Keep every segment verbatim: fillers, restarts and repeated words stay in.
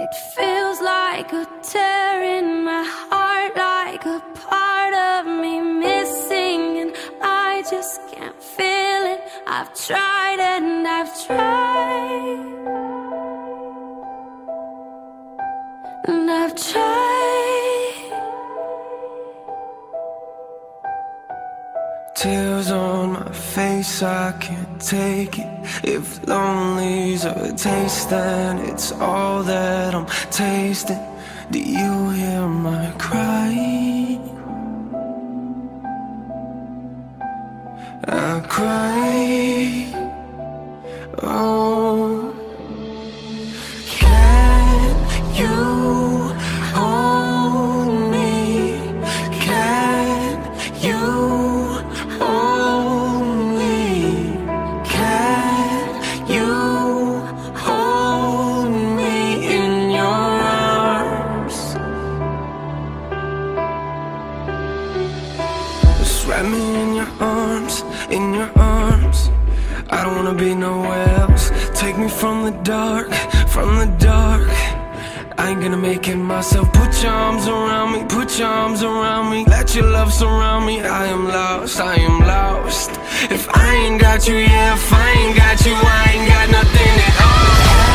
It feels like a tear in my heart, like a part of me missing, and I just can't feel it. I've tried and I've tried, and I've tried. Tears on my face, I can't take it. If lonely's a taste, then it's all that I'm tasting. Do you hear my cry? I cry. Oh, can you hold me? Can you wrap me in your arms, in your arms. I don't wanna be nowhere else. Take me from the dark, from the dark. I ain't gonna make it myself. Put your arms around me, put your arms around me. Let your love surround me. I am lost, I am lost. If I ain't got you, yeah, if I ain't got you, I ain't got nothing at all.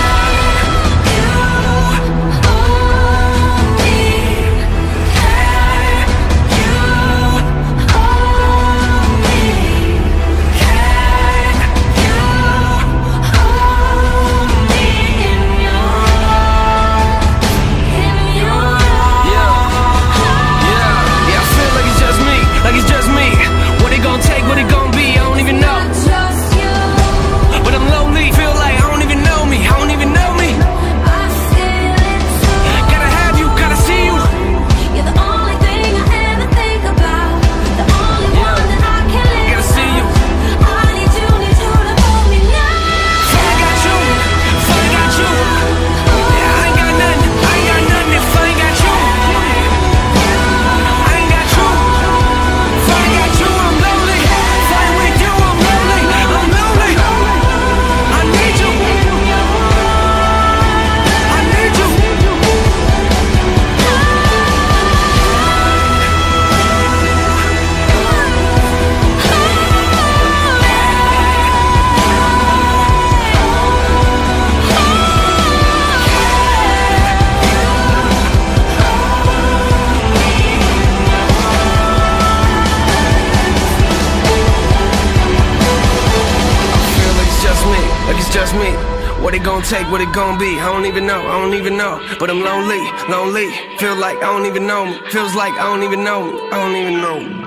Just me. What it gon' take, what it gon' be, I don't even know, I don't even know. But I'm lonely, lonely, feel like I don't even know me. Feels like I don't even know me, I don't even know me.